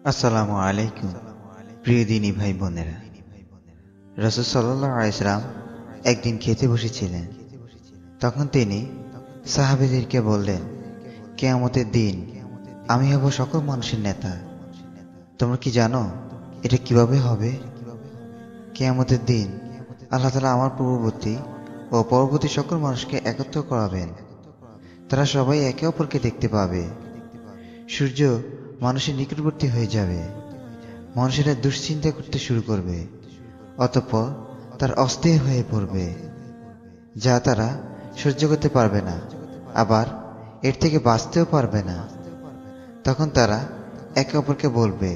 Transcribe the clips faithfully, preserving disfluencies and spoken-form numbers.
আসসালামু আলাইকুম প্রিয় দিনী ভাই বোনেরা। রাসূল সাল্লাল্লাহু আলাইহি ওয়াসাল্লাম একদিন খেতে বসেছিলেন। তখন তিনি সাহাবীদেরকে বললেন, কিয়ামতের দিন আমি হব সকল মানুষের নেতা। তোমরা কি জানো এটা কিভাবে হবে? কিয়ামতের দিন আল্লাহ তাআলা আমার পূর্ববর্তী ও পরবর্তী সকল মানুষকে একত্র করাবেন। তারা সবাই একে অপরকে দেখতে পাবে। সূর্য মানুষের নিকটবর্তী হয়ে যাবে। মানুষেরা দুশ্চিন্তা করতে শুরু করবে, অতঃপর তার অস্থির হয়ে পড়বে, যা তারা সহ্য করতে পারবে না, আবার এর থেকে বাঁচতেও পারবে না। তখন তারা একে অপরকে বলবে,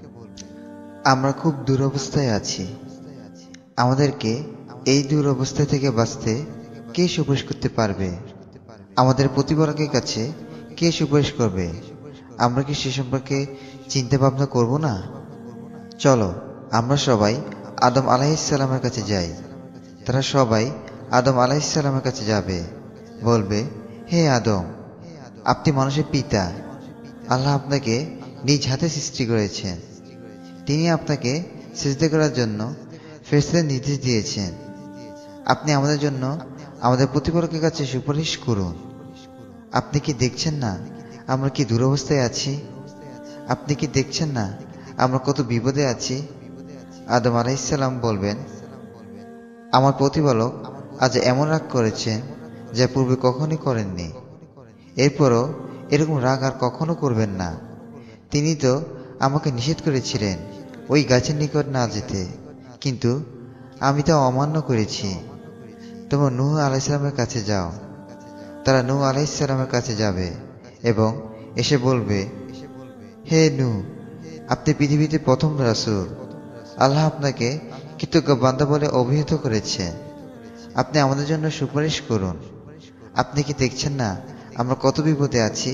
আমরা খুব দুরবস্থায় আছি, আমাদেরকে এই দুরবস্থা থেকে বাঁচতে কে সুপারিশ করতে পারবে? আমাদের প্রতিপালকের কাছে কে সুপারিশ করবে? আমরা কি সে সম্পর্কে চিন্তা ভাবনা করব না? চলো আমরা সবাই আদম আলাইহিসসালামের কাছে যাই। তারা সবাই আদম আলাইহিসসালামের কাছে যাবে, বলবে, হে আদম, আপনি মানুষের পিতা। আল্লাহ আপনাকে নিজ হাতে সৃষ্টি করেছেন। তিনি আপনাকে সিজদা করার জন্য ফেরেশতাদের নির্দেশ দিয়েছেন। আপনি আমাদের জন্য আমাদের প্রতিপালকের কাছে সুপারিশ করুন। আপনি কি দেখছেন না আমরা কি দুরবস্থায় আছি? আপনি কি দেখছেন না আমরা কত বিপদে আছি? আদম আলাইহিসসালাম বলবেন, আমার প্রতিপালক আজ এমন রাগ করেছেন যা পূর্বে কখনই করেননি। এরপরও এরকম রাগ আর কখনো করবেন না। তিনি তো আমাকে নিষেধ করেছিলেন ওই গাছের নিকট না যেতে, কিন্তু আমি তা অমান্য করেছি। তোমরা নূহ আলাইহিসসালামের কাছে যাও। তারা নূহ আলাইহিসসালামের কাছে যাবে এবং এসে বলবে, হে নূহ, আপনি পৃথিবীতে প্রথম রাসূল। আল্লাহ আপনাকে কৃতজ্ঞ বান্দা বলে অভিহিত করেছেন। আপনি আমাদের জন্য সুপারিশ করুন। আপনি কি দেখছেন না আমরা কত বিপদে আছি?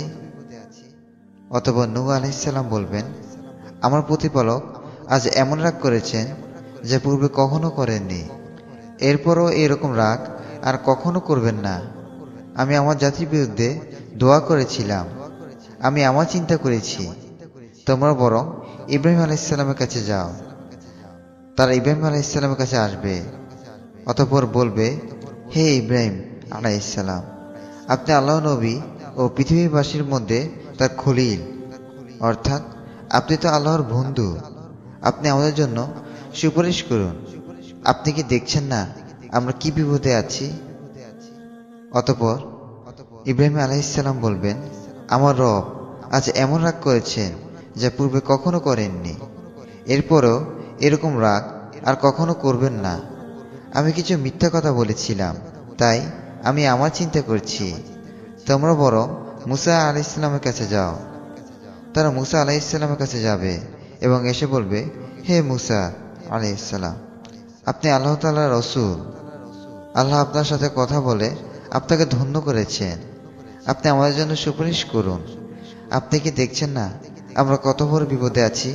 অতঃপর নূহ আলাইহিসসালাম বলবেন, আমার প্রতিপালক আজ এমন রাগ করেছেন যা পূর্বে কখনো করেননি। এরপরও এরকম রাগ আর কখনো করবেন না। আমি আমার জাতির বিরুদ্ধে দোয়া করেছিলাম, আমি আমার চিন্তা করেছি। তোমরা বরং ইব্রাহিম আলাইহিসসালামের কাছে যাও। তারা ইব্রাহিম আলাইহিসসালামের কাছে আসবে, অতঃপর বলবে, হে ইব্রাহিম আলাইহিসসালাম, আপনি আল্লাহ নবী ও পৃথিবীবাসীর মধ্যে তার খলিল, অর্থাৎ আপনি তো আল্লাহর বন্ধু। আপনি আমাদের জন্য সুপারিশ করুন। আপনি কি দেখছেন না আমরা কি বিপদে আছি? অতঃপর ইব্রাহিম আলাইহিসসালাম বলবেন, আমার রব আজ এমন রাগ করেছেন যা পূর্বে কখনো করেননি। এরপরও এরকম রাগ আর কখনো করবেন না। আমি কিছু মিথ্যা কথা বলেছিলাম, তাই আমি আমার চিন্তা করছি। তোমরা বরং মুসা আলাইহিসসালামের কাছে যাও। তারা মুসা আলাইহিসসালামের কাছে যাবে এবং এসে বলবে, হে মুসা আলাইহিসসালাম, আপনি আল্লাহ তাআলার রাসূল। আল্লাহ আপনার সাথে কথা বলে আপনাকে ধন্য করেছেন। আপনি আমাদের জন্য সুপারিশ করুন। আপনি কি দেখছেন না আমরা কত বড় বিপদে আছি?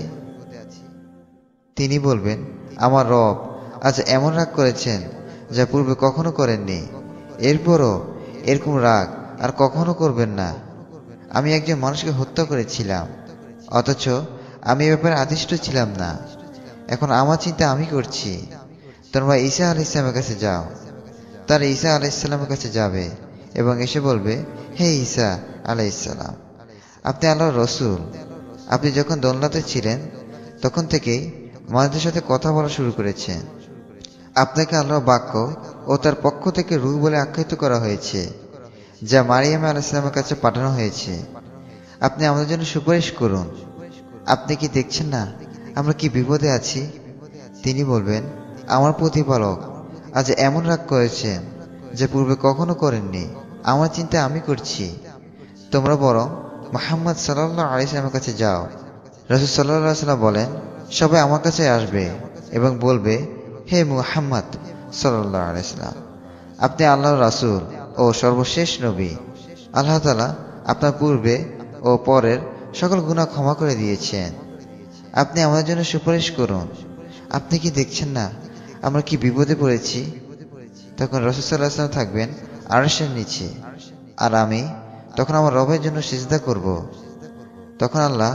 তিনি বলবেন, আমার রব আজ এমন রাগ করেছেন যা পূর্বে কখনো করেননি। এরপরও এরকম রাগ আর কখনো করবেন না। আমি একজন মানুষকে হত্যা করেছিলাম, অথচ আমি এ ব্যাপারে আদিষ্ট ছিলাম না। এখন আমার চিন্তা আমি করছি। তোমরা ঈসা আলাইহিসসালামের কাছে যাও। তারা ঈসা আলাইহিসসালামের কাছে যাবে এবং এসে বলবে, হে ঈসা আলাইহিসসালাম, আপনি আল্লাহর রাসূল। আপনি যখন দোলনাতে ছিলেন তখন থেকেই মানুষদের সাথে কথা বলা শুরু করেছেন। আপনাকে আল্লাহর বাক্য ও তার পক্ষ থেকে রূহ বলে আখ্যায়িত করা হয়েছে, যা মারিয়াম আলাইহিসসালামের কাছে পাঠানো হয়েছে। আপনি আমাদের জন্য সুপারিশ করুন। আপনি কি দেখছেন না আমরা কি বিপদে আছি? তিনি বলবেন, আমার প্রতিপালক আজ এমন রাগ করেছেন যা পূর্বে কখনো করেননি। আমার চিন্তা আমি করছি। তোমরা বরং মুহাম্মদ সাল্লাল্লাহু আলাইহি ওয়াসাল্লামের কাছে যাও। রাসূল সাল্লাল্লাহু আলাইহি ওয়াসাল্লাম বলেন, সবাই আমার কাছে আসবে এবং বলবে, হে মুহাম্মদ সাল্লাল্লাহু আলাইহি ওয়াসাল্লাম, আপনি আল্লাহর রাসূল ও সর্বশেষ নবী। আল্লাহ তাআলা আপনার পূর্বে ও পরের সকল গুনাহ ক্ষমা করে দিয়েছেন। আপনি আমাদের জন্য সুপারিশ করুন। আপনি কি দেখছেন না আমরা কি বিপদে পড়েছি? তখন রাসূল সাল্লাল্লাহু আলাইহি ওয়াসাল্লাম থাকবেন আরশের নিচে, আর আমি তখন আমার রবের জন্য সিজদা করব। তখন আল্লাহ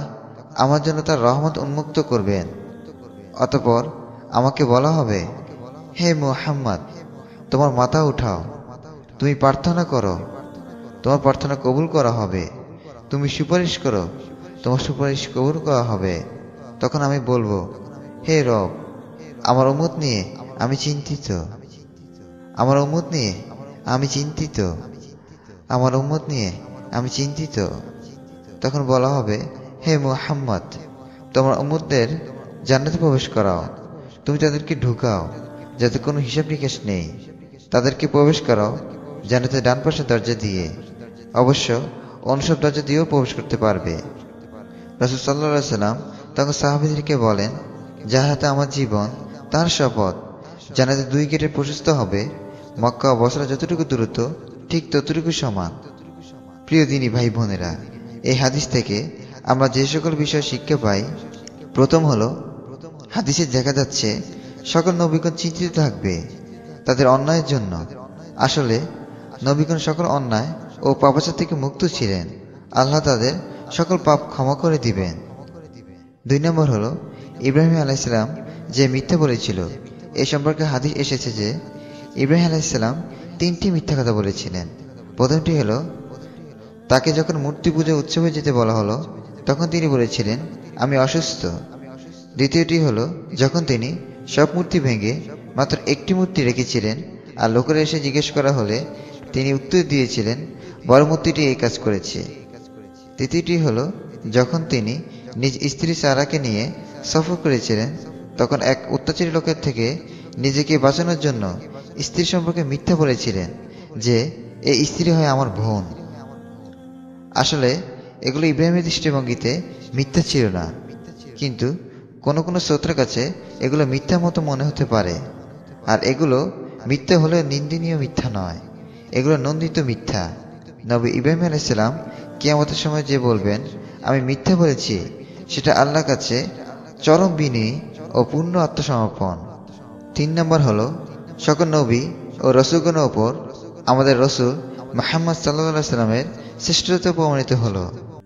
আমার জন্য তার রহমত উন্মুক্ত করবেন। অতঃপর আমাকে বলা হবে, হে মুহাম্মদ, তোমার মাথা উঠাও, তুমি প্রার্থনা করো, তোমার প্রার্থনা কবুল করা হবে। তুমি সুপারিশ করো, তোমার সুপারিশ কবুল করা হবে। তখন আমি বলবো, হে রব, আমার উম্মত নিয়ে আমি চিন্তিত, আমার উম্মত নিয়ে আমি চিন্তিত, আমার উম্মত নিয়ে আমি চিন্তিত। তখন বলা হবে, হে মুহাম্মদ, তোমার উম্মতদের জান্নাতে প্রবেশ করাও, তুমি তাদেরকে ঢুকাও যাতে কোনো হিসাব নিকাশ নেই, তাদেরকে প্রবেশ করাও জান্নাতে ডান পাশের দরজা দিয়ে, অবশ্য অন্য সব দরজা দিয়েও প্রবেশ করতে পারবে। রাসূল সাল্লাল্লাহু আলাইহি সাল্লাম তখন সাহাবীদেরকে বলেন, যার হাতে আমার জীবন, তার শপথ, জান্নাতে দুই গেটে প্রশস্ত হবে, মক্কা ও বসরা যতটুকু দূরত্ব ঠিক ততটুকু সমান। প্রিয় দিনী ভাই বোনেরা, এই হাদিস থেকে আমরা যে সকল বিষয় শিক্ষা পাই, প্রথম হলো, হাদিসে দেখা যাচ্ছে সকল নবীগণ চিন্তিত থাকবে তাদের অন্যায়ের জন্য। আসলে নবীগণ সকল অন্যায় ও পাপাচার থেকে মুক্ত ছিলেন, আল্লাহ তাদের সকল পাপ ক্ষমা করে দিবেন। দুই নম্বর হলো, ইব্রাহিম আলাইহিস সালাম যে মিথ্যা বলেছিল, এ সম্পর্কে হাদিস এসেছে যে ইব্রাহিম আলাইহিস সালাম তিনটি মিথ্যা কথা বলেছিলেন। প্রথমটি হলো, তাকে যখন মূর্তি পূজা উৎসবে যেতে বলা হলো, তখন তিনি বলেছিলেন, আমি অসুস্থ। দ্বিতীয়টি হলো, যখন তিনি সব মূর্তি ভেঙে মাত্র একটি মূর্তি রেখেছিলেন আর লোকেরা এসে জিজ্ঞেস করা হলে তিনি উত্তর দিয়েছিলেন, বড় মূর্তিটি এই কাজ করেছে। তৃতীয়টি হলো, যখন তিনি নিজ স্ত্রী সারাকে নিয়ে সফর করেছিলেন, তখন এক অত্যাচারী লোকের থেকে নিজেকে বাঁচানোর জন্য স্ত্রী সম্পর্কে মিথ্যা বলেছিলেন যে এই স্ত্রী হয় আমার বোন। আসলে এগুলো ইব্রাহিমের দৃষ্টিভঙ্গিতে মিথ্যা ছিল না, কিন্তু কোনো কোনো শ্রোতার কাছে এগুলো মিথ্যা মতো মনে হতে পারে। আর এগুলো মিথ্যা হলেও নিন্দনীয় মিথ্যা নয়, এগুলো নন্দিত মিথ্যা। নবী ইব্রাহিম আলাইহিস সালাম কিয়ামতের সময় যে বলবেন, আমি মিথ্যা বলেছি, সেটা আল্লাহর কাছে চরম বিনয়ী ও পূর্ণ আত্মসমর্পণ। তিন নম্বর হলো, সকল নবী ও রসূলগণের ওপর আমাদের রসূল মুহাম্মদ সাল্লাল্লাহু আলাইহি সাল্লামের শ্রেষ্ঠত্ব প্রমাণিত হলো।